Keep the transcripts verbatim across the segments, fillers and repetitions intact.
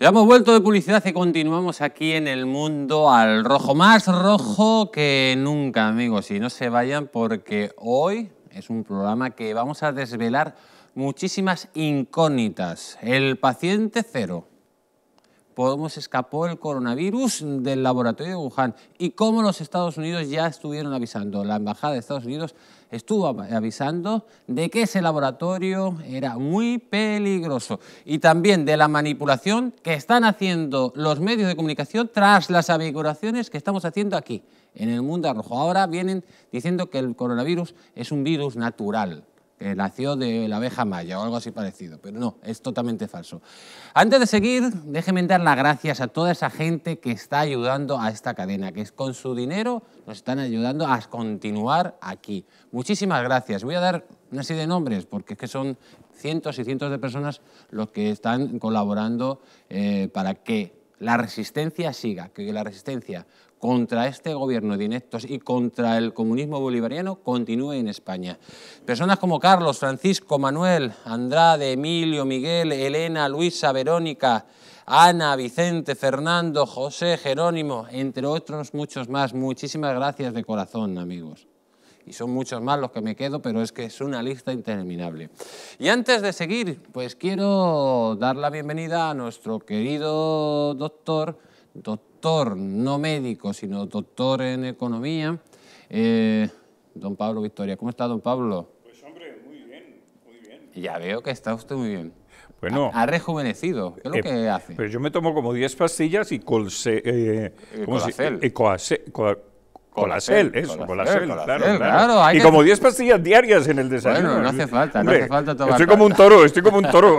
Ya hemos vuelto de publicidad y continuamos aquí en el mundo al rojo, más rojo que nunca, amigos. Y no se vayan porque hoy es un programa que vamos a desvelar muchísimas incógnitas. El paciente cero. ¿Cómo se escapó el coronavirus del laboratorio de Wuhan? Y cómo los Estados Unidos ya estuvieron avisando. La Embajada de Estados Unidos estuvo avisando de que ese laboratorio era muy peligroso. Y también de la manipulación que están haciendo los medios de comunicación tras las averiguaciones que estamos haciendo aquí, en el mundo rojo. Ahora vienen diciendo que el coronavirus es un virus natural, que nació de la abeja maya o algo así parecido, pero no, es totalmente falso. Antes de seguir, déjenme dar las gracias a toda esa gente que está ayudando a esta cadena, que con su dinero nos están ayudando a continuar aquí. Muchísimas gracias. Voy a dar una serie de nombres, porque es que son cientos y cientos de personas los que están colaborando eh, para que la resistencia siga, que la resistencia contra este gobierno de ineptos y contra el comunismo bolivariano continúe en España. Personas como Carlos, Francisco, Manuel, Andrade, Emilio, Miguel, Elena, Luisa, Verónica, Ana, Vicente, Fernando, José, Jerónimo, entre otros muchos más. Muchísimas gracias de corazón, amigos. Y son muchos más los que me quedo, pero es que es una lista interminable. Y antes de seguir, pues quiero dar la bienvenida a nuestro querido doctor, doctor no médico, sino doctor en economía, eh, don Pablo Victoria. ¿Cómo está, don Pablo? Pues hombre, muy bien, muy bien. Ya veo que está usted muy bien. Bueno, ha, ha rejuvenecido. ¿Qué es lo eh, que hace? Pero yo me tomo como diez pastillas y colse, eh, ¿cómo se dice? Eh, coace, co, Colacel, eso, Colacel, claro, claro. claro. Y como diez pastillas diarias en el desayuno. Bueno, no hace falta, Hombre, no hace falta tomar. Estoy como un toro, estoy como un toro.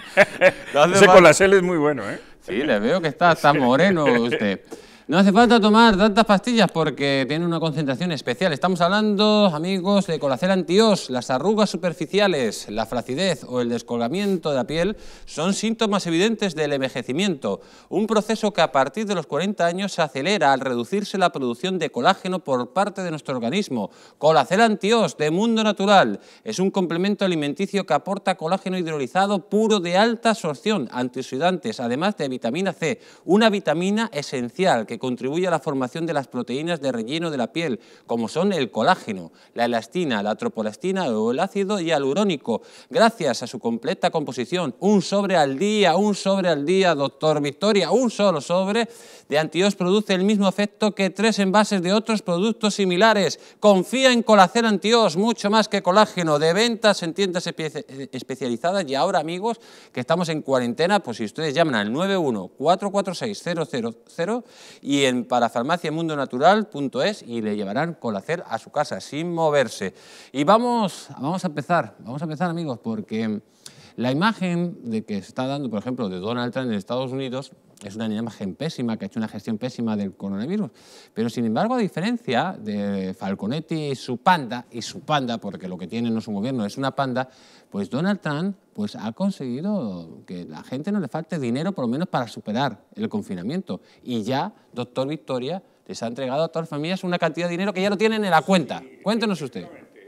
no Ese falta. Colacel es muy bueno, ¿eh? Sí, le veo que está, está moreno usted. No hace falta tomar tantas pastillas porque tiene una concentración especial. Estamos hablando, amigos, de Colacel Anti-Os. Las arrugas superficiales, la flacidez o el descolgamiento de la piel son síntomas evidentes del envejecimiento, un proceso que a partir de los cuarenta años se acelera al reducirse la producción de colágeno por parte de nuestro organismo. Colacel Anti-Os de Mundo Natural es un complemento alimenticio que aporta colágeno hidrolizado puro de alta absorción, antioxidantes, además de vitamina C, una vitamina esencial que contribuye a la formación de las proteínas de relleno de la piel, como son el colágeno, la elastina, la tropolastina o el ácido hialurónico. Gracias a su completa composición, un sobre al día, un sobre al día, doctor Victoria, un solo sobre de Anti-Os produce el mismo efecto que tres envases de otros productos similares. Confía en Colacel Anti-Os, mucho más que colágeno, de ventas en tiendas espe especializadas. Y ahora, amigos, que estamos en cuarentena, pues si ustedes llaman al nueve uno, cuatro cuatro seis, cero cero cero y en parafarmaciamundonatural punto es y le llevarán Colacel a su casa sin moverse. Y vamos, vamos a empezar, vamos a empezar, amigos, porque la imagen de que se está dando, por ejemplo, de Donald Trump en Estados Unidos es una imagen pésima, que ha hecho una gestión pésima del coronavirus. Pero, sin embargo, a diferencia de Falconetti y su panda, y su panda, porque lo que tiene no es un gobierno, es una panda, pues Donald Trump pues, ha conseguido que la gente no le falte dinero, por lo menos para superar el confinamiento. Y ya, doctor Victoria, les ha entregado a todas las familias una cantidad de dinero que ya lo tienen en la cuenta. Cuéntenos usted.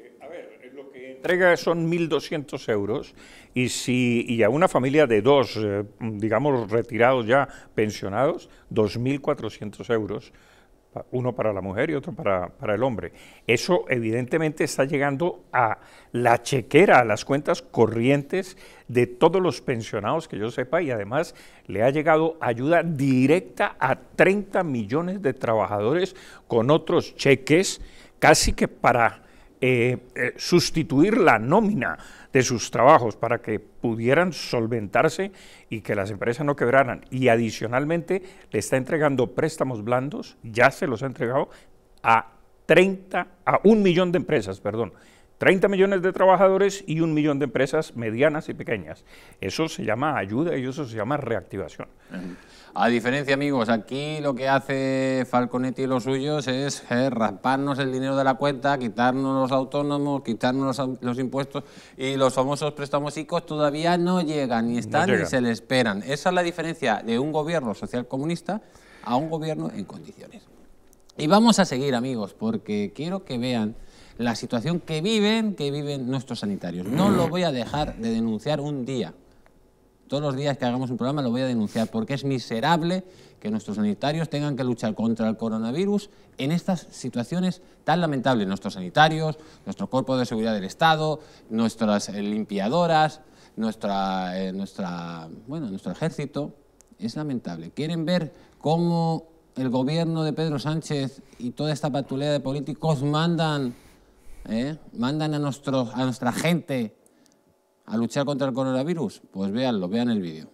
Entrega son mil doscientos euros y, si, y a una familia de dos, eh, digamos, retirados ya, pensionados, dos mil cuatrocientos euros, uno para la mujer y otro para, para el hombre. Eso evidentemente está llegando a la chequera, a las cuentas corrientes de todos los pensionados que yo sepa, y además le ha llegado ayuda directa a treinta millones de trabajadores con otros cheques, casi que para Eh, eh, sustituir la nómina de sus trabajos para que pudieran solventarse y que las empresas no quebraran. Y adicionalmente le está entregando préstamos blandos, ya se los ha entregado a treinta, a un millón de empresas, perdón, treinta millones de trabajadores y un millón de empresas medianas y pequeñas. Eso se llama ayuda y eso se llama reactivación. A diferencia, amigos, aquí lo que hace Falconetti y los suyos es eh, rasparnos el dinero de la cuenta, quitarnos los autónomos, quitarnos los, los impuestos, y los famosos préstamos I C O todavía no llegan, ni están no llegan. Ni se le esperan. Esa es la diferencia de un gobierno socialcomunista a un gobierno en condiciones. Y vamos a seguir, amigos, porque quiero que vean la situación que viven, que viven nuestros sanitarios. No lo voy a dejar de denunciar un día. todos los días que hagamos un programa lo voy a denunciar, porque es miserable que nuestros sanitarios tengan que luchar contra el coronavirus en estas situaciones tan lamentables. Nuestros sanitarios, nuestro cuerpo de seguridad del Estado, nuestras eh, limpiadoras, nuestra, eh, nuestra, bueno, nuestro ejército, es lamentable. ¿Quieren ver cómo el gobierno de Pedro Sánchez y toda esta patulea de políticos mandan, eh, mandan a, nuestros, a nuestra gente a luchar contra el coronavirus? Pues véanlo, vean el vídeo.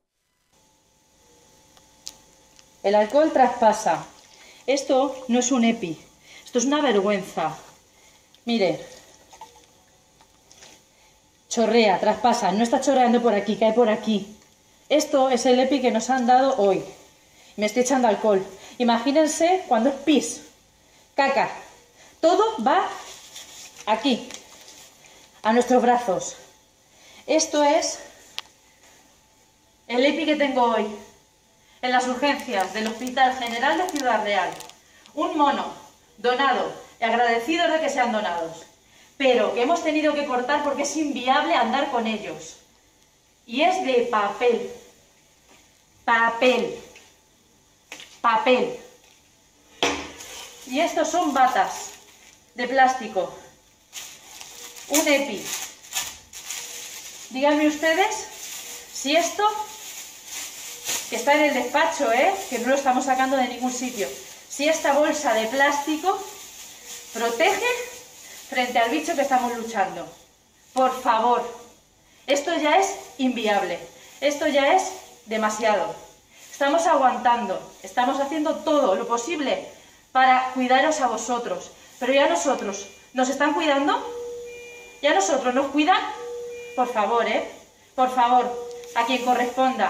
El alcohol traspasa. Esto no es un EPI, esto es una vergüenza. Mire, chorrea, traspasa, no está chorreando por aquí, cae por aquí. Esto es el EPI que nos han dado hoy. Me estoy echando alcohol. Imagínense cuando es pis, caca, todo va aquí, a nuestros brazos. Esto es el EPI que tengo hoy en las urgencias del Hospital General de Ciudad Real. Un mono donado, agradecidos de que sean donados, pero que hemos tenido que cortar porque es inviable andar con ellos. Y es de papel, papel, papel. Y estos son batas de plástico, un EPI. Díganme ustedes si esto, que está en el despacho, ¿eh? Que no lo estamos sacando de ningún sitio, si esta bolsa de plástico protege frente al bicho que estamos luchando. Por favor, esto ya es inviable, esto ya es demasiado. Estamos aguantando, estamos haciendo todo lo posible para cuidaros a vosotros, pero ya nosotros, ¿nos están cuidando? ¿Ya nosotros nos cuidan? Por favor, ¿eh? Por favor, a quien corresponda.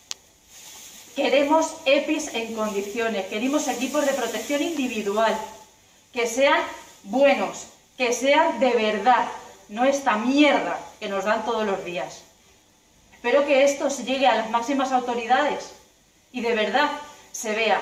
Queremos EPIs en condiciones, queremos equipos de protección individual, que sean buenos, que sean de verdad, no esta mierda que nos dan todos los días. Espero que esto se llegue a las máximas autoridades y de verdad se vea,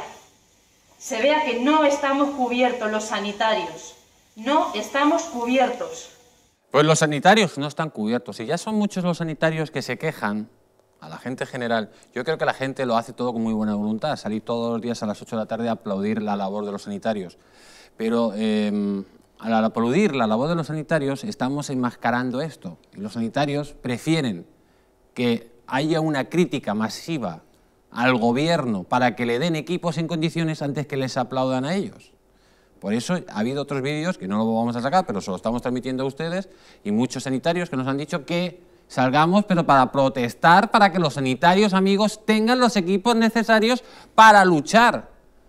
se vea que no estamos cubiertos los sanitarios, no estamos cubiertos. Pues los sanitarios no están cubiertos, y ya son muchos los sanitarios que se quejan a la gente general. Yo creo que la gente lo hace todo con muy buena voluntad, salir todos los días a las ocho de la tarde a aplaudir la labor de los sanitarios. Pero eh, al aplaudir la labor de los sanitarios estamos enmascarando esto. Y los sanitarios prefieren que haya una crítica masiva al gobierno para que le den equipos en condiciones antes que les aplaudan a ellos. Por eso ha habido otros vídeos, que no lo vamos a sacar, pero se lo estamos transmitiendo a ustedes, y muchos sanitarios que nos han dicho que salgamos, pero para protestar, para que los sanitarios, amigos, tengan los equipos necesarios para luchar.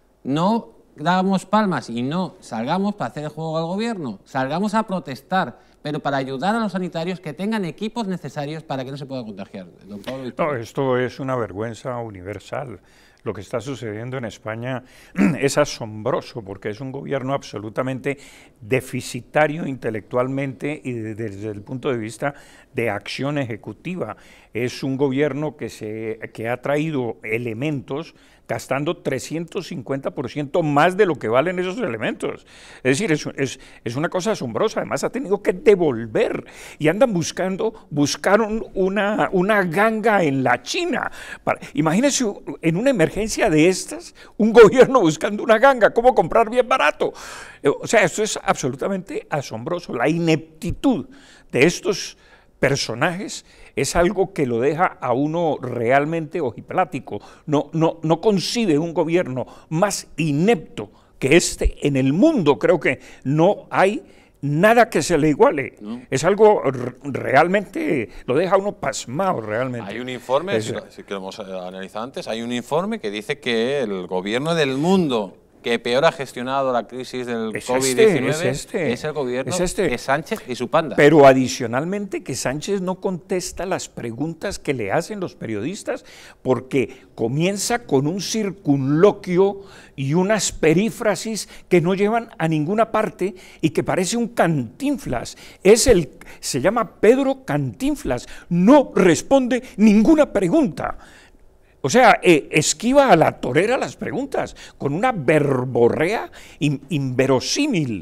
No damos palmas y no salgamos para hacer el juego al gobierno, salgamos a protestar, pero para ayudar a los sanitarios que tengan equipos necesarios para que no se pueda contagiar. Don Pablo Victoria. No, esto es una vergüenza universal. Lo que está sucediendo en España es asombroso, porque es un gobierno absolutamente deficitario intelectualmente y de, desde el punto de vista de acción ejecutiva. Es un gobierno que, se, que ha traído elementos gastando trescientos cincuenta por ciento más de lo que valen esos elementos. Es decir, es, es, es una cosa asombrosa. Además ha tenido que devolver y andan buscando, buscaron una, una ganga en la China. Para, imagínense en una emergencia de estas, un gobierno buscando una ganga, ¿cómo comprar bien barato? O sea, esto es absolutamente asombroso. La ineptitud de estos personajes es algo que lo deja a uno realmente ojiplático. No, no, no concibe un gobierno más inepto que este en el mundo. Creo que no hay nada que se le iguale. No. Es algo realmente, lo deja a uno pasmado realmente. Hay un informe, es, si, que lo hemos analizado antes, hay un informe que dice que el gobierno del mundo que peor ha gestionado la crisis del COVID diecinueve es, este, es el gobierno es este. de Sánchez y su panda. Pero adicionalmente que Sánchez no contesta las preguntas que le hacen los periodistas, porque comienza con un circunloquio y unas perífrasis que no llevan a ninguna parte y que parece un Cantinflas. Es el, se llama Pedro Cantinflas, no responde ninguna pregunta. O sea, eh, esquiva a la torera las preguntas, con una verborrea in, inverosímil.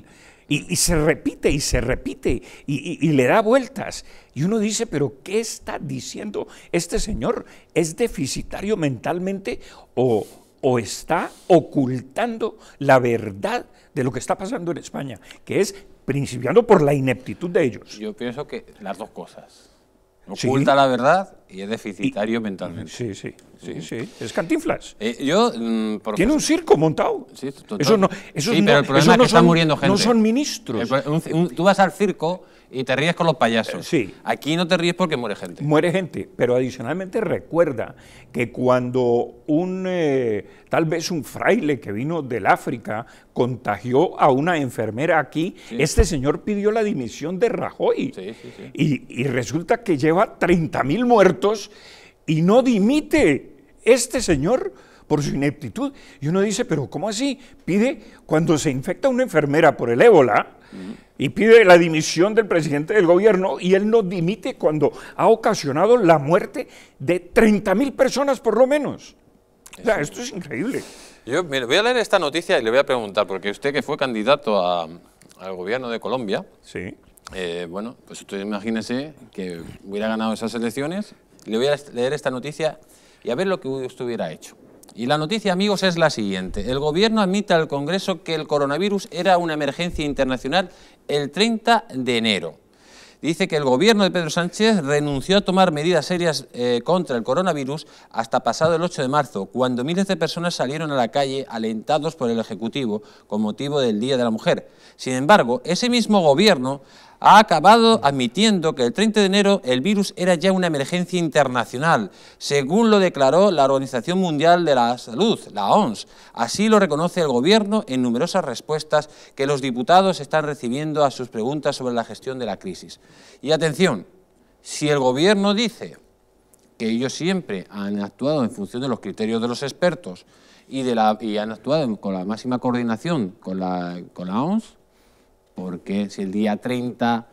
Y, y se repite y se repite y, y, y le da vueltas. Y uno dice, pero ¿qué está diciendo este señor? ¿Es deficitario mentalmente o, o está ocultando la verdad de lo que está pasando en España? Que es principiando por la ineptitud de ellos. Yo pienso que las dos cosas. Sí. Oculta la verdad y es deficitario y, mentalmente. Sí, sí, sí, sí. Es Cantinflas. Eh, yo, mmm, Tiene un circo montado. Sí, eso no, eso sí, no, pero el problema eso es no que está son, muriendo gente. No son ministros. El, un, un, tú vas al circo y te ríes con los payasos. Sí. Aquí no te ríes porque muere gente. Muere gente, pero adicionalmente recuerda que cuando un, eh, tal vez un fraile que vino del África contagió a una enfermera aquí, sí. este señor pidió la dimisión de Rajoy. Sí, sí, sí. Y, y resulta que lleva treinta mil muertos y no dimite este señor por su ineptitud. Y uno dice, pero ¿cómo así? Pide, cuando se infecta una enfermera por el ébola, uh-huh. y pide la dimisión del presidente del gobierno, y él no dimite cuando ha ocasionado la muerte de treinta mil personas por lo menos. O sea, esto es increíble. Yo mire, voy a leer esta noticia y le voy a preguntar, porque usted que fue candidato a, al gobierno de Colombia, sí. eh, bueno, pues usted imagínese que hubiera ganado esas elecciones, le voy a leer esta noticia y a ver lo que usted hubiera hecho. Y la noticia, amigos, es la siguiente. El gobierno admite al Congreso que el coronavirus era una emergencia internacional el treinta de enero. Dice que el gobierno de Pedro Sánchez renunció a tomar medidas serias eh, contra el coronavirus hasta pasado el ocho de marzo, cuando miles de personas salieron a la calle alentados por el Ejecutivo con motivo del Día de la Mujer. Sin embargo, ese mismo gobierno ha acabado admitiendo que el treinta de enero el virus era ya una emergencia internacional, según lo declaró la Organización Mundial de la Salud, la O M S. Así lo reconoce el Gobierno en numerosas respuestas que los diputados están recibiendo a sus preguntas sobre la gestión de la crisis. Y atención, si el Gobierno dice que ellos siempre han actuado en función de los criterios de los expertos y, de la, y han actuado con la máxima coordinación con la, con la O M S, porque si el día treinta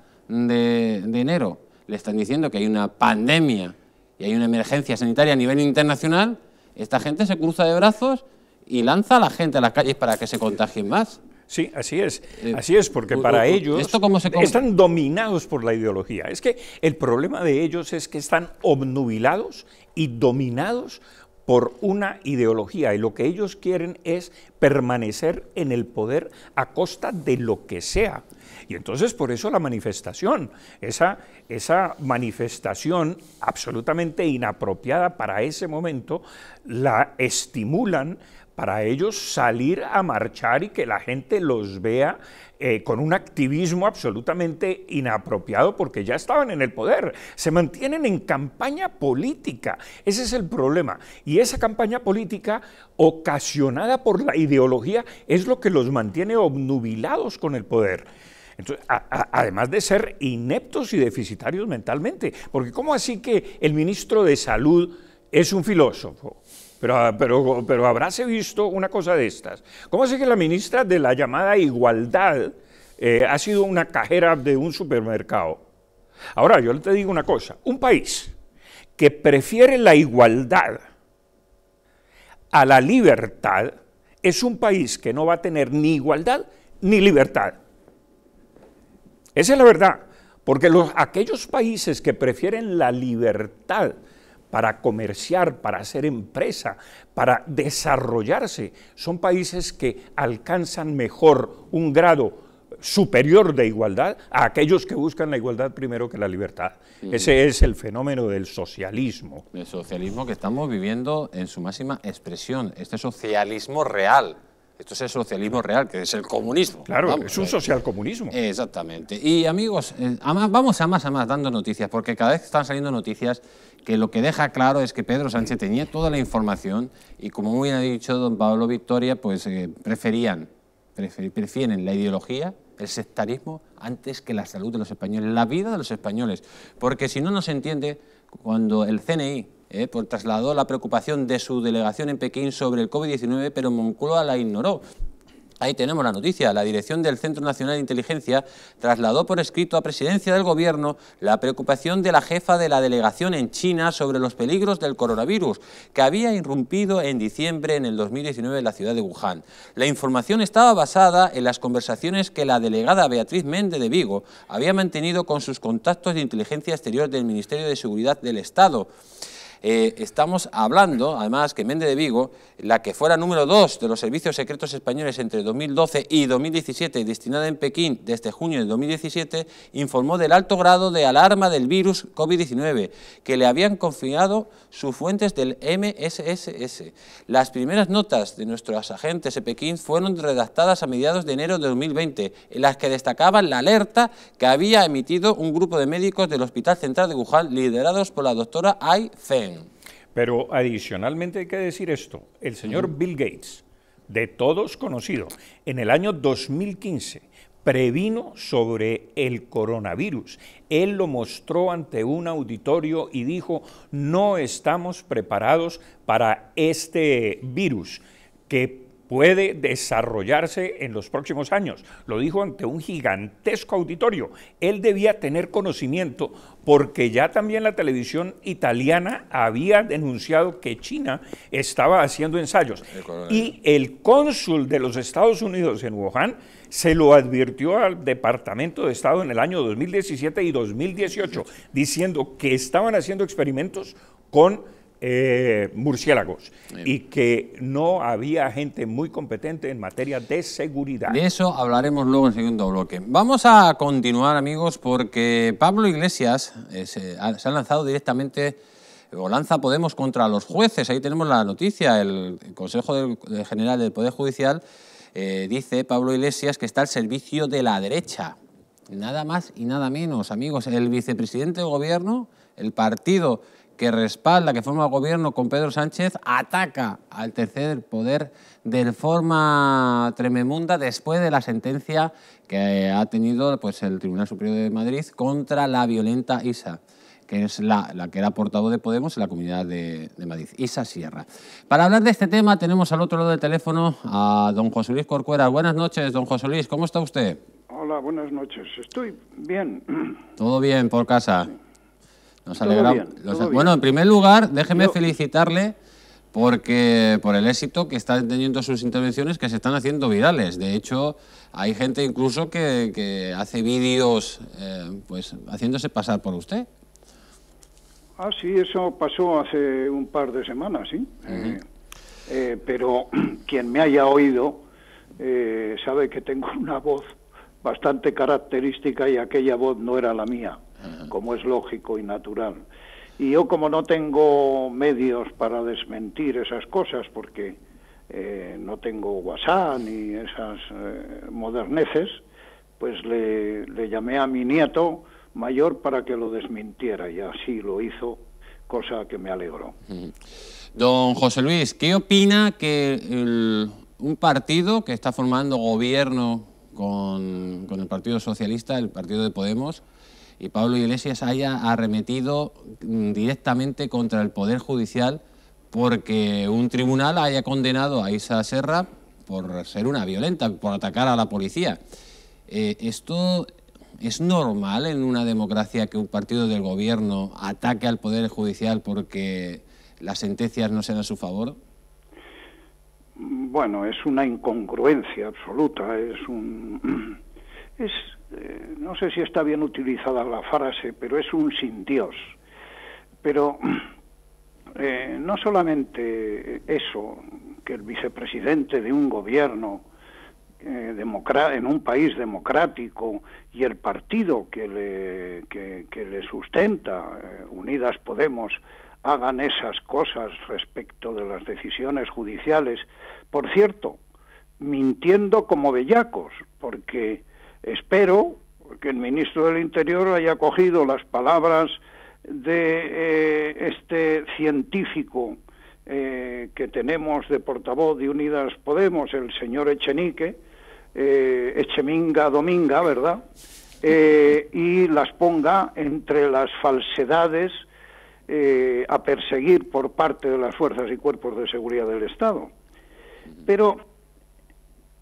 de, de enero le están diciendo que hay una pandemia y hay una emergencia sanitaria a nivel internacional, esta gente se cruza de brazos y lanza a la gente a las calles para que se contagien más. Sí, así es, así es, porque para ellos ¿Esto cómo se están dominados por la ideología. Es que el problema de ellos es que están obnubilados y dominados por una ideología, y lo que ellos quieren es permanecer en el poder a costa de lo que sea. Y entonces por eso la manifestación, esa, esa manifestación absolutamente inapropiada para ese momento, la estimulan para ellos salir a marchar y que la gente los vea eh, con un activismo absolutamente inapropiado, porque ya estaban en el poder, se mantienen en campaña política, ese es el problema, y esa campaña política ocasionada por la ideología es lo que los mantiene obnubilados con el poder. Entonces, a, a, además de ser ineptos y deficitarios mentalmente, porque ¿cómo así que el ministro de Salud es un filósofo? Pero, pero, pero habráse visto una cosa de estas. ¿Cómo así que la ministra de la llamada igualdad eh, ha sido una cajera de un supermercado? Ahora, yo te digo una cosa, un país que prefiere la igualdad a la libertad es un país que no va a tener ni igualdad ni libertad. Esa es la verdad, porque los, aquellos países que prefieren la libertad para comerciar, para hacer empresa, para desarrollarse, son países que alcanzan mejor un grado superior de igualdad a aquellos que buscan la igualdad primero que la libertad. Uh-huh. Ese es el fenómeno del socialismo. El socialismo que estamos viviendo en su máxima expresión, este socialismo real. Esto es el socialismo real, que es el comunismo. Claro, vamos, es un socialcomunismo. Exactamente. Y amigos, eh, vamos a más a más dando noticias, porque cada vez están saliendo noticias que lo que deja claro es que Pedro Sánchez tenía toda la información y, como muy bien ha dicho don Pablo Victoria, pues eh, preferían, prefer, prefieren la ideología, el sectarismo, antes que la salud de los españoles, la vida de los españoles. Porque si no, no se entiende cuando el C N I Eh, pues trasladó la preocupación de su delegación en Pekín sobre el COVID diecinueve, pero Moncloa la ignoró. Ahí tenemos la noticia. La dirección del Centro Nacional de Inteligencia trasladó por escrito a Presidencia del Gobierno la preocupación de la jefa de la delegación en China sobre los peligros del coronavirus, que había irrumpido en diciembre en el dos mil diecinueve en la ciudad de Wuhan. La información estaba basada en las conversaciones que la delegada Beatriz Méndez de Vigo había mantenido con sus contactos de inteligencia exterior del Ministerio de Seguridad del Estado. Eh, estamos hablando, además, que Méndez de Vigo, la que fuera número dos de los servicios secretos españoles entre dos mil doce y dos mil diecisiete, destinada en Pekín desde junio de dos mil diecisiete, informó del alto grado de alarma del virus COVID diecinueve, que le habían confiado sus fuentes del M S S S. Las primeras notas de nuestros agentes en Pekín fueron redactadas a mediados de enero de dos mil veinte, en las que destacaban la alerta que había emitido un grupo de médicos del Hospital Central de Wuhan, liderados por la doctora Ai Feng. Pero adicionalmente hay que decir esto, el señor Bill Gates, de todos conocido, en el año dos mil quince previno sobre el coronavirus. Él lo mostró ante un auditorio y dijo, no estamos preparados para este virus que puede desarrollarse en los próximos años. Lo dijo ante un gigantesco auditorio. Él debía tener conocimiento porque ya también la televisión italiana había denunciado que China estaba haciendo ensayos. Y el cónsul de los Estados Unidos en Wuhan se lo advirtió al Departamento de Estado en el año dos mil diecisiete y dos mil dieciocho, diciendo que estaban haciendo experimentos con Eh, murciélagos y que no había gente muy competente en materia de seguridad. De eso hablaremos luego en el segundo bloque. Vamos a continuar, amigos, porque Pablo Iglesias eh, se, ha, se ha lanzado directamente, o lanza Podemos contra los jueces. Ahí tenemos la noticia. El, el Consejo del, del General del Poder Judicial eh, dice, Pablo Iglesias, que está al servicio de la derecha. Nada más y nada menos, amigos. El vicepresidente del Gobierno, el partido que respalda, que forma gobierno con Pedro Sánchez, ataca al tercer poder de forma tremenda después de la sentencia que ha tenido pues, el Tribunal Superior de Madrid contra la violenta Isa, que es la, la que era portavoz de Podemos en la Comunidad de, de Madrid, Isa Sierra. Para hablar de este tema tenemos al otro lado del teléfono a don José Luis Corcuera. Buenas noches, don José Luis, ¿cómo está usted? Hola, buenas noches. Estoy bien. ¿Todo bien por casa? Sí. Nos todo alegramos. bien, todo Los, bien. Bueno, en primer lugar, déjeme Yo... felicitarle porque por el éxito que están teniendo sus intervenciones, que se están haciendo virales. De hecho, hay gente incluso que, que hace vídeos eh, pues haciéndose pasar por usted. Ah, sí, eso pasó hace un par de semanas, sí. Uh-huh. eh, eh, pero quien me haya oído eh, sabe que tengo una voz bastante característica y aquella voz no era la mía, uh-huh, como es lógico y natural. Y yo, como no tengo medios para desmentir esas cosas, porque eh, no tengo WhatsApp ni esas eh, moderneces, pues le, le llamé a mi nieto mayor para que lo desmintiera, y así lo hizo, cosa que me alegró. Uh-huh. Don José Luis, ¿qué opina que el, un partido que está formando gobierno con, con el Partido Socialista, el Partido de Podemos, y Pablo Iglesias haya arremetido directamente contra el Poder Judicial porque un tribunal haya condenado a Isa Serra por ser una violenta, por atacar a la policía? Eh, ¿Esto es normal en una democracia que un partido del gobierno ataque al Poder Judicial porque las sentencias no sean a su favor? Bueno, es una incongruencia absoluta, es un... es eh, no sé si está bien utilizada la frase, pero es un sin Dios. Pero eh, no solamente eso, que el vicepresidente de un gobierno eh, democra- en un país democrático y el partido que le, que, que le sustenta, eh, Unidas Podemos, hagan esas cosas respecto de las decisiones judiciales, por cierto, mintiendo como bellacos, porque espero que el ministro del Interior haya cogido las palabras de eh, este científico eh, que tenemos de portavoz de Unidas Podemos, el señor Echenique, eh, Echeminga Dominga, ¿verdad?, eh, y las ponga entre las falsedades eh, a perseguir por parte de las fuerzas y cuerpos de seguridad del Estado. Pero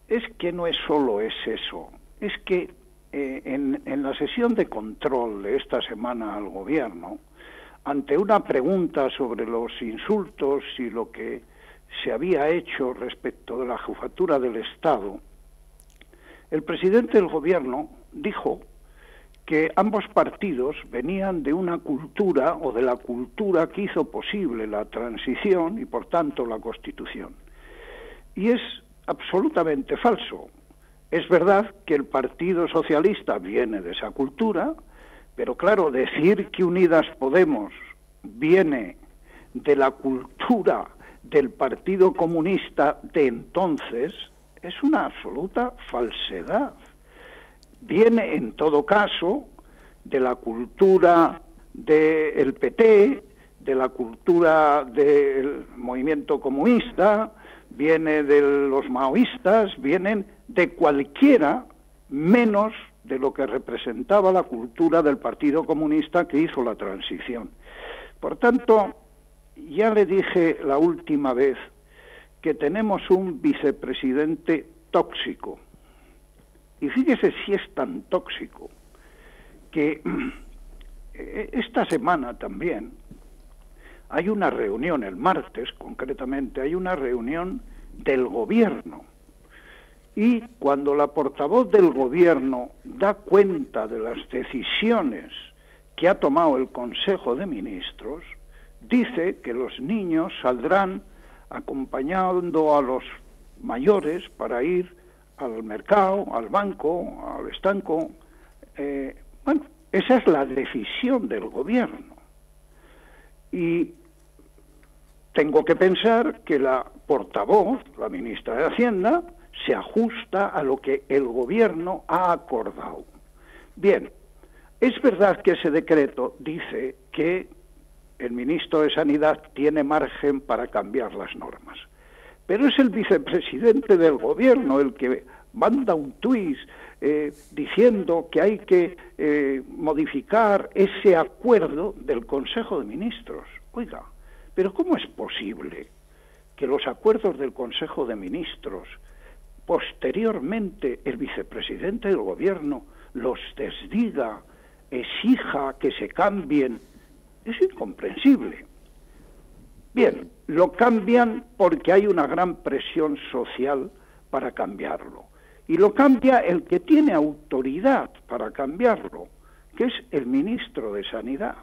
es que no es solo es eso, es que eh, en, en la sesión de control de esta semana al gobierno, ante una pregunta sobre los insultos y lo que se había hecho respecto de la jefatura del Estado, el presidente del gobierno dijo que ambos partidos venían de una cultura o de la cultura que hizo posible la transición y por tanto la Constitución. Y es absolutamente falso. Es verdad que el Partido Socialista viene de esa cultura, pero claro, decir que Unidas Podemos viene de la cultura del Partido Comunista de entonces es una absoluta falsedad. Viene, en todo caso, de la cultura del P T, de la cultura del movimiento comunista, viene de los maoístas, vienen de cualquiera menos de lo que representaba la cultura del Partido Comunista que hizo la transición. Por tanto, ya le dije la última vez que tenemos un vicepresidente tóxico. Y fíjese si es tan tóxico que esta semana también hay una reunión, el martes concretamente, hay una reunión del gobierno. Y cuando la portavoz del gobierno da cuenta de las decisiones que ha tomado el Consejo de Ministros, dice que los niños saldrán acompañando a los mayores para ir al mercado, al banco, al estanco. Eh, bueno, esa es la decisión del gobierno. Y tengo que pensar que la portavoz, la ministra de Hacienda, se ajusta a lo que el gobierno ha acordado. Bien, es verdad que ese decreto dice que el ministro de Sanidad tiene margen para cambiar las normas. Pero es el vicepresidente del gobierno el que manda un tuit eh, diciendo que hay que eh, modificar ese acuerdo del Consejo de Ministros. Oiga, pero ¿cómo es posible que los acuerdos del Consejo de Ministros, posteriormente el vicepresidente del gobierno los desdiga, exija que se cambien? Es incomprensible. Bien, lo cambian porque hay una gran presión social para cambiarlo. Y lo cambia el que tiene autoridad para cambiarlo, que es el ministro de Sanidad.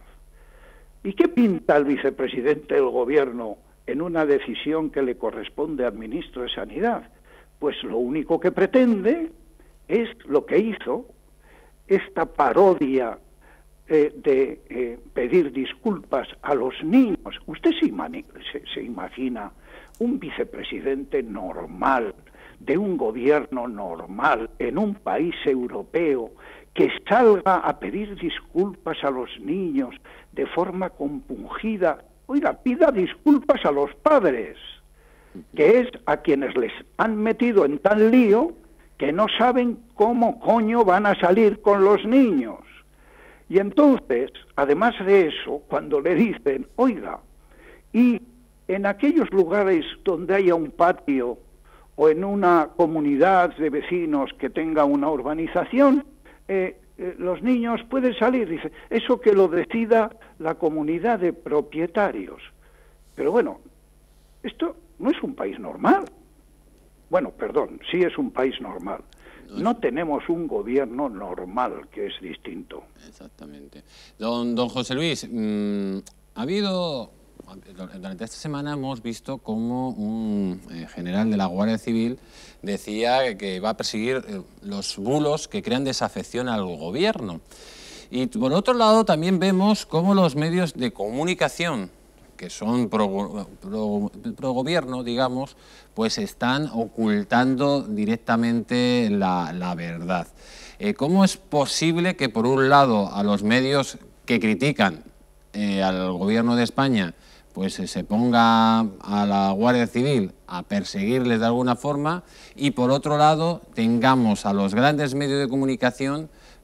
¿Y qué pinta el vicepresidente del gobierno en una decisión que le corresponde al ministro de Sanidad? Pues lo único que pretende es lo que hizo, esta parodia Eh, de eh, pedir disculpas a los niños. ¿Usted se, se, se imagina un vicepresidente normal, de un gobierno normal, en un país europeo, que salga a pedir disculpas a los niños de forma compungida? Oiga, pida disculpas a los padres, que es a quienes les han metido en tal lío que no saben cómo coño van a salir con los niños. Y entonces, además de eso, cuando le dicen, oiga, y en aquellos lugares donde haya un patio o en una comunidad de vecinos que tenga una urbanización, eh, eh, los niños pueden salir, dice, eso que lo decida la comunidad de propietarios. Pero bueno, esto no es un país normal. Bueno, perdón, sí es un país normal. No tenemos un gobierno normal, que es distinto. Exactamente. Don, don José Luis, mmm, ha habido, durante esta semana hemos visto cómo un eh, general de la Guardia Civil decía que va a perseguir eh, los bulos que crean desafección al gobierno. Y por otro lado también vemos cómo los medios de comunicación, que son pro, pro, pro gobierno, digamos, pues están ocultando directamente la, la verdad. Eh, ¿Cómo es posible que, por un lado, a los medios que critican eh, al gobierno de España, pues eh, se ponga a la Guardia Civil a perseguirles de alguna forma, y por otro lado tengamos a los grandes medios de comunicación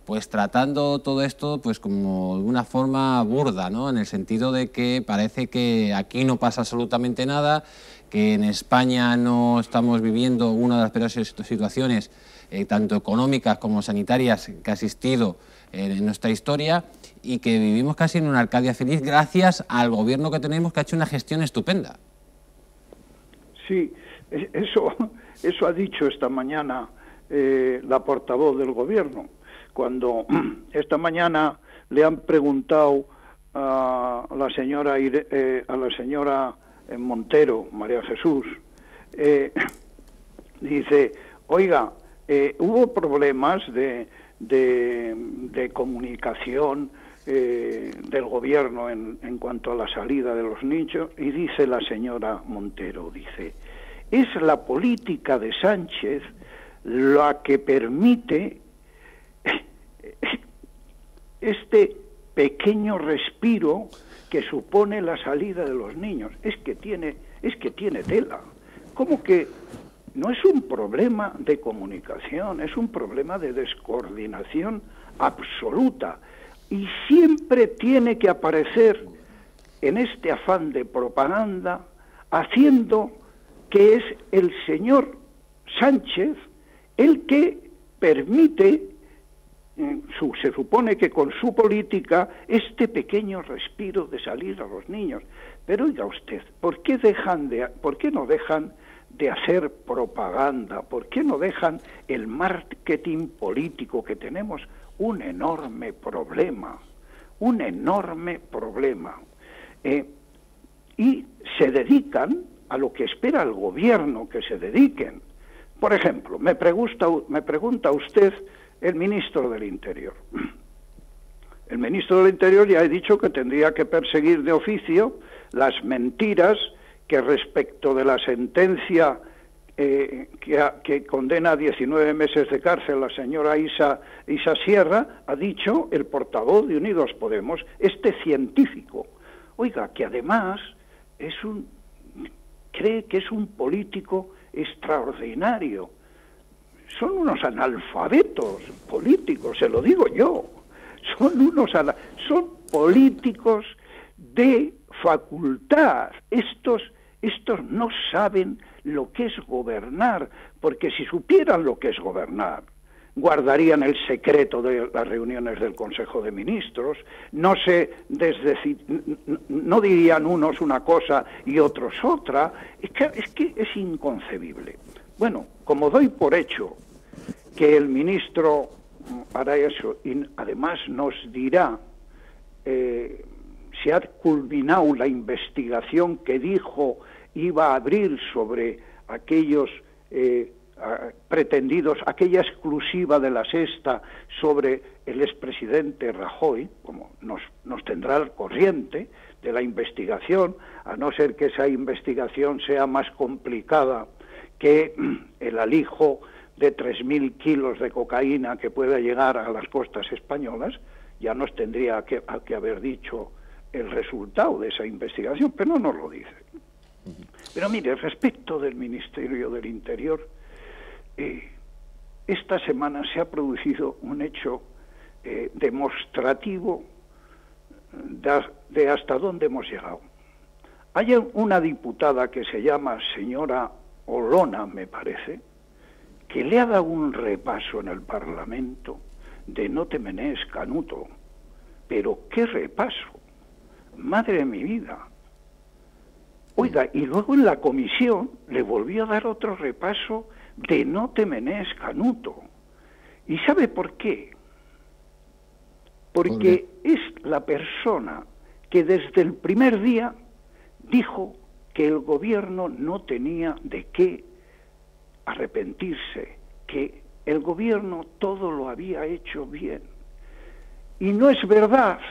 pues tratando todo esto pues como de una forma burda, ¿no? En el sentido de que parece que aquí no pasa absolutamente nada, que en España no estamos viviendo una de las peores situaciones, eh, tanto económicas como sanitarias, que ha existido en, en nuestra historia, y que vivimos casi en una Arcadia feliz gracias al gobierno que tenemos, que ha hecho una gestión estupenda. Sí, eso, eso ha dicho esta mañana eh, la portavoz del gobierno, cuando esta mañana le han preguntado a la señora, eh, a la señora Montero, María Jesús, eh, dice, oiga, eh, hubo problemas de, de, de comunicación eh, del gobierno en, en cuanto a la salida de los niños, y dice la señora Montero, dice, es la política de Sánchez la que permite este pequeño respiro que supone la salida de los niños. Es que tiene, es que tiene tela. ¿Cómo que no es un problema de comunicación, es un problema de descoordinación absoluta? Y siempre tiene que aparecer en este afán de propaganda, haciendo que es el señor Sánchez el que permite, su, se supone que con su política, este pequeño respiro de salir a los niños. Pero oiga usted, ¿por qué dejan de, por qué no dejan de hacer propaganda? ¿Por qué no dejan el marketing político, que tenemos un enorme problema, un enorme problema? Eh, y se dedican a lo que espera el gobierno que se dediquen. Por ejemplo, me pregunta, me pregunta usted el ministro del Interior. El ministro del Interior ya he dicho que tendría que perseguir de oficio las mentiras que respecto de la sentencia eh, que, a, que condena a diecinueve meses de cárcel la señora Isa, Isa Sierra, ha dicho el portavoz de Unidos Podemos, este científico. Oiga, que además es un, cree que es un político extraordinario. Son unos analfabetos políticos, se lo digo yo. Son unos son políticos de facultad. Estos, estos no saben lo que es gobernar, porque si supieran lo que es gobernar, guardarían el secreto de las reuniones del Consejo de Ministros, no se desdeci- no dirían unos una cosa y otros otra. Es que, es que es inconcebible. Bueno, como doy por hecho que el ministro hará eso y además nos dirá eh, si ha culminado la investigación que dijo iba a abrir sobre aquellos eh, a, pretendidos, aquella exclusiva de la Sexta sobre el expresidente Rajoy, como nos, nos tendrá al corriente de la investigación, a no ser que esa investigación sea más complicada que el alijo de tres mil kilos de cocaína que pueda llegar a las costas españolas, ya nos tendría que, que haber dicho el resultado de esa investigación, pero no nos lo dice. Pero mire, respecto del Ministerio del Interior, eh, esta semana se ha producido un hecho eh, demostrativo de, de hasta dónde hemos llegado. Hay una diputada que se llama señora Olona, me parece, que le ha dado un repaso en el Parlamento de no te menees, Canuto. Pero qué repaso, madre de mi vida. Oiga, y luego en la comisión le volvió a dar otro repaso de no te menees, Canuto. ¿Y sabe por qué? Porque es la persona que desde el primer día dijo que el gobierno no tenía de qué arrepentirse, que el gobierno todo lo había hecho bien. Y no es verdad.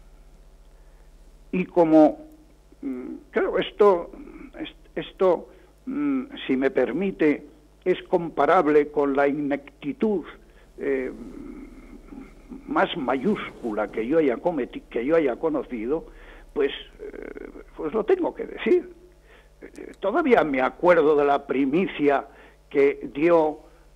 Y como, claro, esto, esto, si me permite, es comparable con la ineptitud eh, más mayúscula que yo haya cometi- que yo haya conocido, pues, eh, pues lo tengo que decir. Eh, todavía me acuerdo de la primicia que dio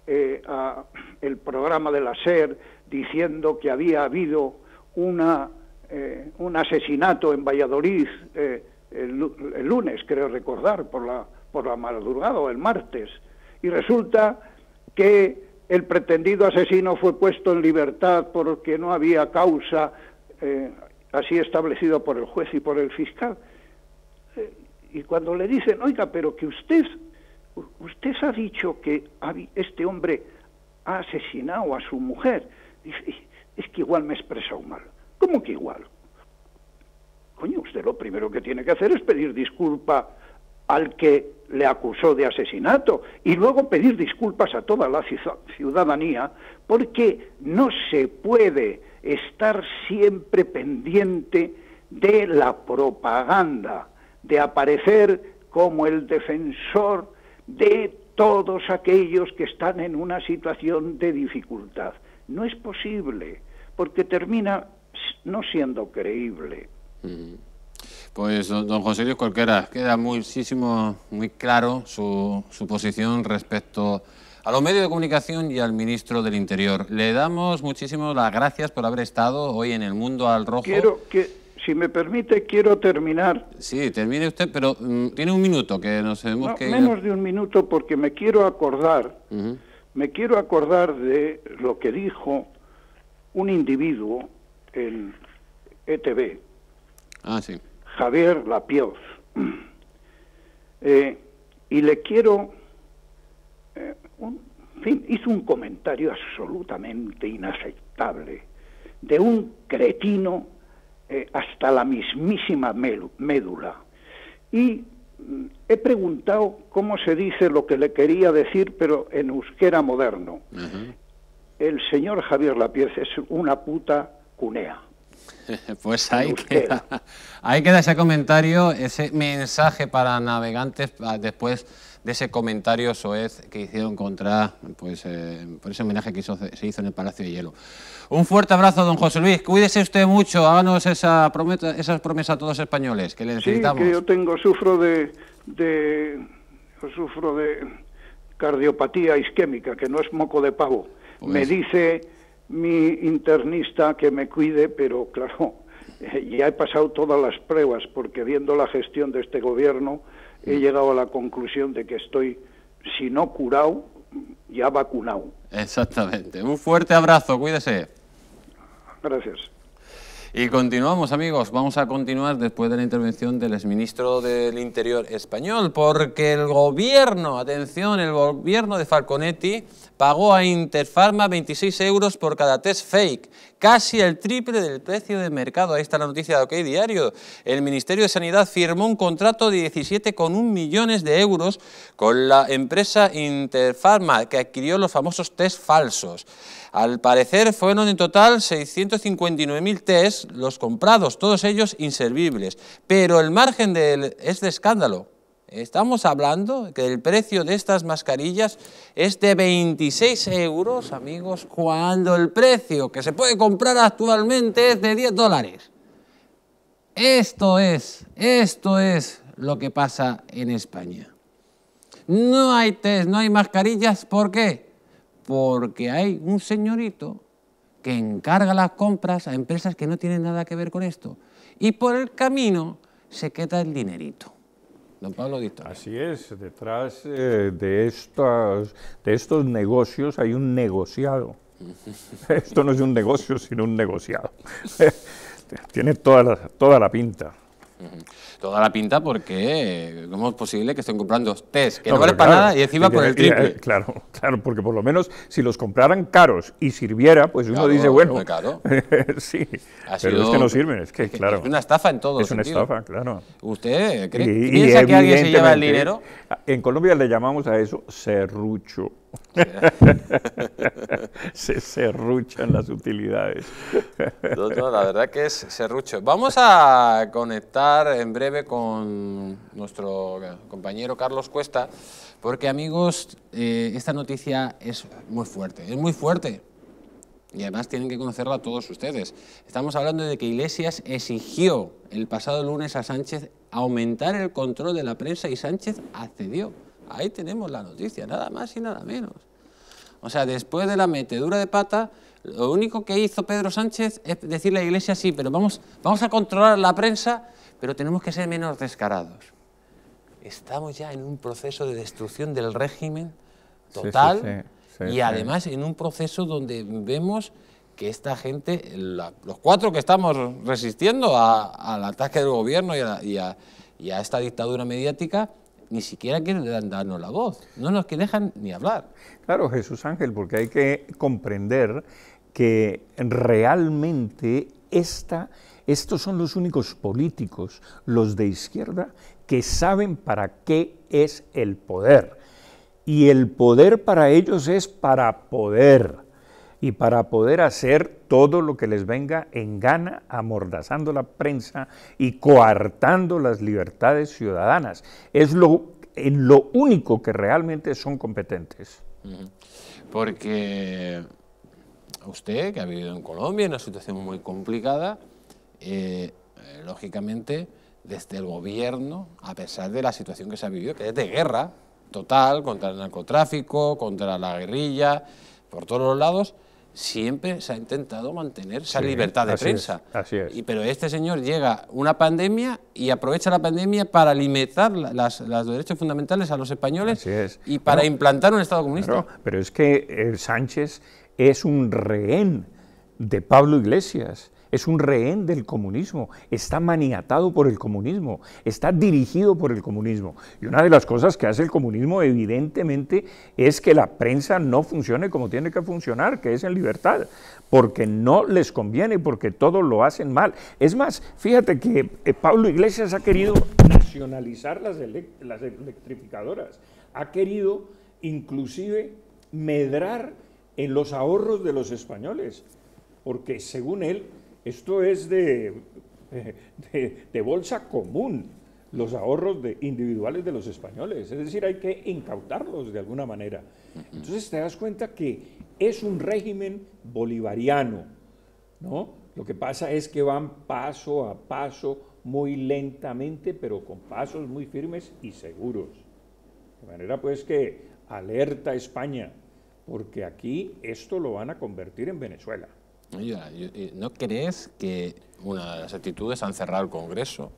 eh, a el programa de la SER diciendo que había habido una, eh, un asesinato en Valladolid eh, el, el lunes, creo recordar, por la, por la madrugada o el martes, y resulta que el pretendido asesino fue puesto en libertad porque no había causa eh, así establecido por el juez y por el fiscal. Eh, y cuando le dicen, oiga, pero que usted, usted ha dicho que este hombre ha asesinado a su mujer, dice, es que igual me he expresado mal. ¿Cómo que igual? Coño, usted lo primero que tiene que hacer es pedir disculpa al que le acusó de asesinato y luego pedir disculpas a toda la ciudadanía, porque no se puede estar siempre pendiente de la propaganda, de aparecer como el defensor de todos aquellos que están en una situación de dificultad. No es posible, porque termina no siendo creíble. Mm. Pues, don José Luis Corquera, queda muchísimo, muy claro su, su posición respecto a los medios de comunicación y al ministro del Interior. Le damos muchísimas las gracias por haber estado hoy en El Mundo al Rojo. Quiero que, si me permite, quiero terminar. Sí, termine usted, pero um, tiene un minuto que nos tenemos no, que ir. Menos de un minuto, porque me quiero acordar, uh-huh. me quiero acordar de lo que dijo un individuo en E T V. Ah, sí. Javier Lapioz, eh, y le quiero, eh, un, en fin, hizo un comentario absolutamente inaceptable, de un cretino eh, hasta la mismísima médula. Y mm, he preguntado cómo se dice lo que le quería decir, pero en euskera moderno. Uh-huh. El señor Javier Lapioz es una puta cunea. Pues ahí queda, ahí queda ese comentario, ese mensaje para navegantes después de ese comentario soez que hicieron contra, pues, eh, por ese homenaje que hizo, se hizo en el Palacio de Hielo. Un fuerte abrazo, don José Luis, cuídese usted mucho, háganos esa promesa, esas promesas a todos los españoles, que le necesitamos. Sí, que yo tengo, sufro de, de, sufro de cardiopatía isquémica, que no es moco de pavo. Pues me dice mi internista que me cuide, pero claro, eh, ya he pasado todas las pruebas, porque viendo la gestión de este gobierno he llegado a la conclusión de que estoy, si no curado, ya vacunado. Exactamente. Un fuerte abrazo, cuídese. Gracias. Y continuamos, amigos. Vamos a continuar después de la intervención del exministro del Interior español, porque el gobierno, atención, el gobierno de Falconetti pagó a Interpharma veintiséis euros por cada test fake, casi el triple del precio de mercado. Ahí está la noticia de OK Diario. El Ministerio de Sanidad firmó un contrato de diecisiete coma uno millones de euros con la empresa Interpharma, que adquirió los famosos test falsos. Al parecer fueron en total seiscientos cincuenta y nueve mil test los comprados, todos ellos inservibles. Pero el margen de, es de escándalo. Estamos hablando que el precio de estas mascarillas es de veintiséis euros, amigos, cuando el precio que se puede comprar actualmente es de diez dólares. Esto es, esto es lo que pasa en España. No hay test, no hay mascarillas, ¿por qué? Porque hay un señorito que encarga las compras a empresas que no tienen nada que ver con esto. Y por el camino se queda el dinerito. Don Pablo Dito. Así es, detrás eh, de, estos, de estos negocios hay un negociado. Esto no es un negocio, sino un negociado. Tiene toda la, toda la pinta. Toda la pinta porque ¿cómo es posible que estén comprando test que no, no vale para claro, nada y encima por el triple? Claro, claro, porque por lo menos si los compraran caros y sirviera, pues uno claro, dice, bueno, claro. sí, ha pero sido, es que no sirven, es que es, claro. Es una estafa en todo Es una sentido. estafa, claro. ¿Usted cree, y, piensa y que alguien se lleva el dinero? En Colombia le llamamos a eso serrucho. Se serruchan las utilidades. No, no, la verdad que es serrucho. Vamos a conectar en breve con nuestro compañero Carlos Cuesta, porque, amigos, eh, esta noticia es muy fuerte, es muy fuerte. Y además tienen que conocerla todos ustedes. Estamos hablando de que Iglesias exigió el pasado lunes a Sánchez aumentar el control de la prensa y Sánchez accedió. Ahí tenemos la noticia, nada más y nada menos. O sea, después de la metedura de pata, lo único que hizo Pedro Sánchez es decirle a la Iglesia, sí, pero vamos, vamos a controlar la prensa, pero tenemos que ser menos descarados. Estamos ya en un proceso de destrucción del régimen total, sí, sí, sí, sí, y además sí. en un proceso donde vemos que esta gente, la, los cuatro que estamos resistiendo a, al ataque del gobierno y a, y, a, y a esta dictadura mediática, ni siquiera quieren darnos la voz, no nos dejan ni hablar. Claro, Jesús Ángel, porque hay que comprender que realmente esta, estos son los únicos políticos, los de izquierda, que saben para qué es el poder. Y el poder para ellos es para poder. Y para poder hacer todo lo que les venga en gana, amordazando la prensa y coartando las libertades ciudadanas. Es lo, en lo único que realmente son competentes. Porque usted, que ha vivido en Colombia, en una situación muy complicada, eh, eh, lógicamente, desde el gobierno, a pesar de la situación que se ha vivido, que es de guerra total, contra el narcotráfico, contra la guerrilla, por todos los lados, siempre se ha intentado mantener esa sí, libertad de así prensa. Es, así es. Y, pero este señor llega una pandemia y aprovecha la pandemia para limitar las, los derechos fundamentales a los españoles así es. y para bueno, implantar un Estado comunista. Claro, pero es que eh, Sánchez es un rehén de Pablo Iglesias. Es un rehén del comunismo, está maniatado por el comunismo, está dirigido por el comunismo. Y una de las cosas que hace el comunismo, evidentemente, es que la prensa no funcione como tiene que funcionar, que es en libertad, porque no les conviene, porque todo lo hacen mal. Es más, fíjate que eh, Pablo Iglesias ha querido nacionalizar las, elect las electrificadoras, ha querido inclusive medrar en los ahorros de los españoles, porque según él, esto es de, de, de bolsa común, los ahorros de, individuales de los españoles, es decir, hay que incautarlos de alguna manera. Entonces te das cuenta que es un régimen bolivariano, ¿no? Lo que pasa es que van paso a paso, muy lentamente, pero con pasos muy firmes y seguros. De manera pues que alerta a España, porque aquí esto lo van a convertir en Venezuela. ¿No crees que una de las actitudes han cerrado el Congreso,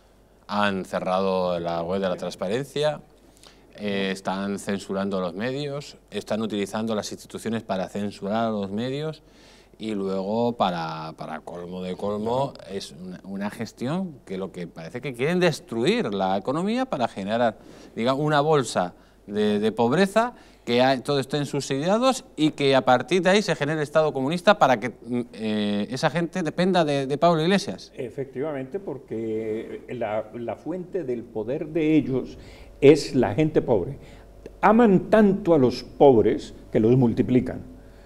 han cerrado la web de la transparencia, eh, están censurando los medios, están utilizando las instituciones para censurar a los medios y luego para, para colmo de colmo es una, una gestión que lo que parece que quieren destruir la economía para generar, digamos, una bolsa de, de pobreza, que hay, todos estén subsidiados y que a partir de ahí se genere el Estado comunista para que eh, esa gente dependa de, de Pablo Iglesias. Efectivamente, porque la, la fuente del poder de ellos es la gente pobre. Aman tanto a los pobres que los multiplican.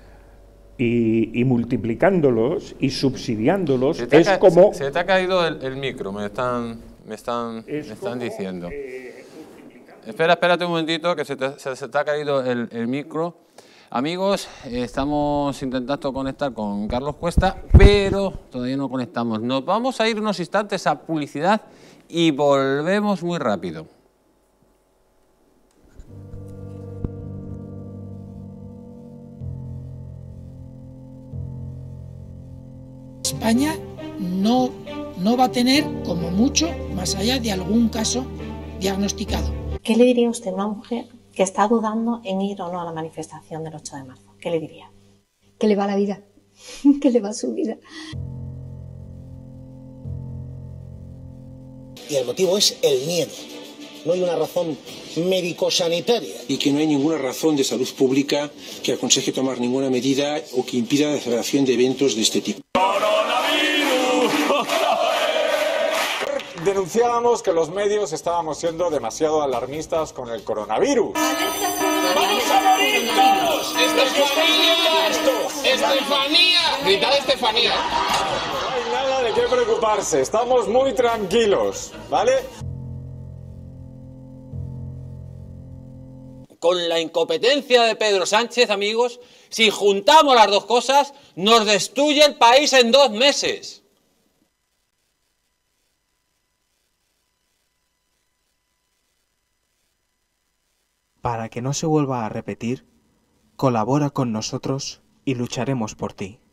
Y, y multiplicándolos y subsidiándolos es ca como... Se, se te ha caído el, el micro, me están, me están, me están como, diciendo. Eh, Espera, espérate un momentito, que se te, se, se te ha caído el, el micro. Amigos, eh, estamos intentando conectar con Carlos Cuesta, pero todavía no conectamos. Nos vamos a ir unos instantes a publicidad y volvemos muy rápido. España no, no va a tener, como mucho, más allá de algún caso diagnosticado. ¿Qué le diría usted a una mujer que está dudando en ir o no a la manifestación del ocho de marzo? ¿Qué le diría? Que le va la vida, que le va su vida. Y el motivo es el miedo. No hay una razón médico-sanitaria. Y que no hay ninguna razón de salud pública que aconseje tomar ninguna medida o que impida la celebración de eventos de este tipo. Denunciábamos que los medios estábamos siendo demasiado alarmistas con el coronavirus. ¡Vamos a morir todos! ¡Estefanía! ¡Estefanía! ¡Gritad Estefanía! No hay nada de qué preocuparse, estamos muy tranquilos, ¿vale? Con la incompetencia de Pedro Sánchez, amigos, si juntamos las dos cosas, nos destruye el país en dos meses. Para que no se vuelva a repetir, Colabora con nosotros y lucharemos por ti.